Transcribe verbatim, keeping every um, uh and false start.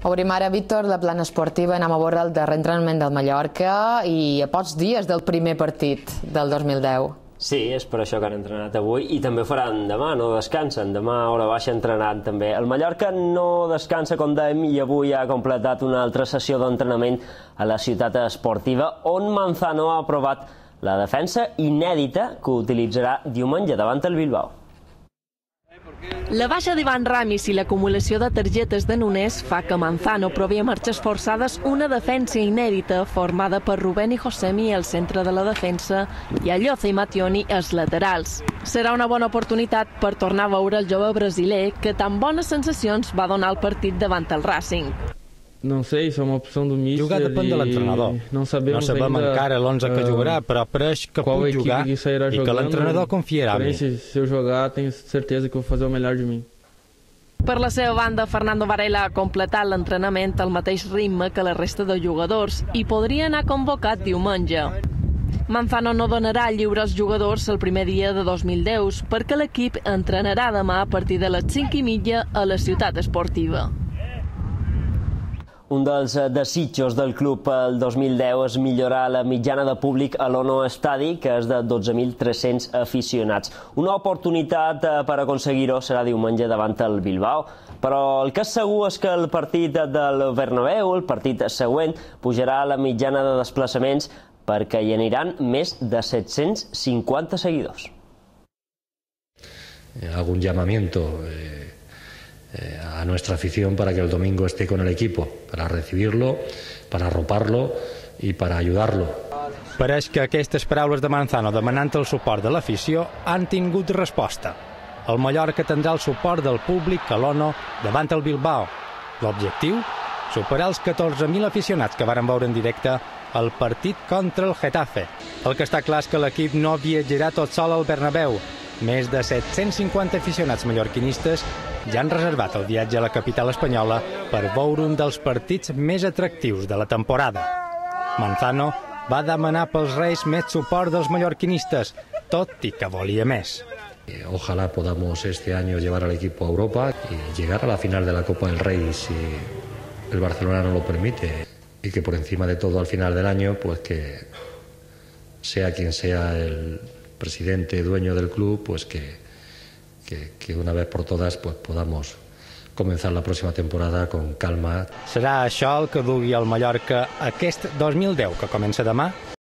Obrim ara, Víctor, la plana esportiva. Anem a veure el darrer entrenament del Mallorca i a pocs dies del primer partit del dos mil deu. Sí, és per això que han entrenat avui i també faran demà, no descansen. Demà a hora baixa entrenaran també. El Mallorca no descansa, com dèiem, i avui ha completat una altra sessió d'entrenament a la ciutat esportiva, on Manzano ha aprovat la defensa inèdita que utilitzarà diumenge davant el Bilbao. La baixa d'Ivan Ramis i l'acumulació de targetes de Nunes fa que Manzano provi a marxes forçades una defensa inèdita formada per Rubén i Josemi al centre de la defensa i Alloza i Mattioni als laterals. Serà una bona oportunitat per tornar a veure el jove brasiler que tan bones sensacions va donar al partit davant el Racing. No sé, és una opció do míster. Jugar depèn de l'entrenador. No sabem, no sabem encara l'onze que jugarà, però pareix que pot jugar i que l'entrenador confiarà en mi. Se eu jogar, tenho certeza que vou fazer o melhor de mim. Per la seva banda, Fernando Varela ha completat l'entrenament al mateix ritme que la resta de jugadors i podria anar convocat diumenge. Manzano no donarà lliure als jugadors el primer dia de dos mil deu perquè l'equip entrenarà demà a partir de les cinc i mitja a la ciutat esportiva. Un dels desitjos del club el dos mil deu és millorar la mitjana de públic a l'Ono Estadi, que és de dotze mil tres-cents aficionats. Una oportunitat per aconseguir-ho serà diumenge davant el Bilbao, però el que és segur és que el partit del Bernabéu, el partit següent, pujarà la mitjana de desplaçaments perquè hi aniran més de set-cents cinquanta seguidors. Hago un llamamiento eh... a nuestra afición para que el domingo esté con el equipo, para recibirlo, para arroparlo y para ayudarlo. Pareix que aquestes paraules de Manzano demanant el suport de l'afició han tingut resposta. El Mallorca tindrà el suport del públic a l'Ono davant el Bilbao. L'objectiu? Superar els catorze mil aficionats que varen veure en directe el partit contra el Getafe. El que està clar és que l'equip no viatjarà tot sol al Bernabéu. Més de set-cents cinquanta aficionats mallorquinistes ja han reservat el viatge a la capital espanyola per veure un dels partits més atractius de la temporada. Manzano va demanar pels Reis més suport dels mallorquinistes, tot i que volia més. Ojalá podamos este año llevar al equipo a Europa y llegar a la final de la Copa del Rey si el Barcelona no lo permite, y que por encima de todo al final del año, pues que sea quien sea el presidente, dueño del club, pues que, que, que una vez por todas pues podamos comenzar la próxima temporada con calma. Serà això el que dugui al Mallorca aquest dos mil deu, que comença demà?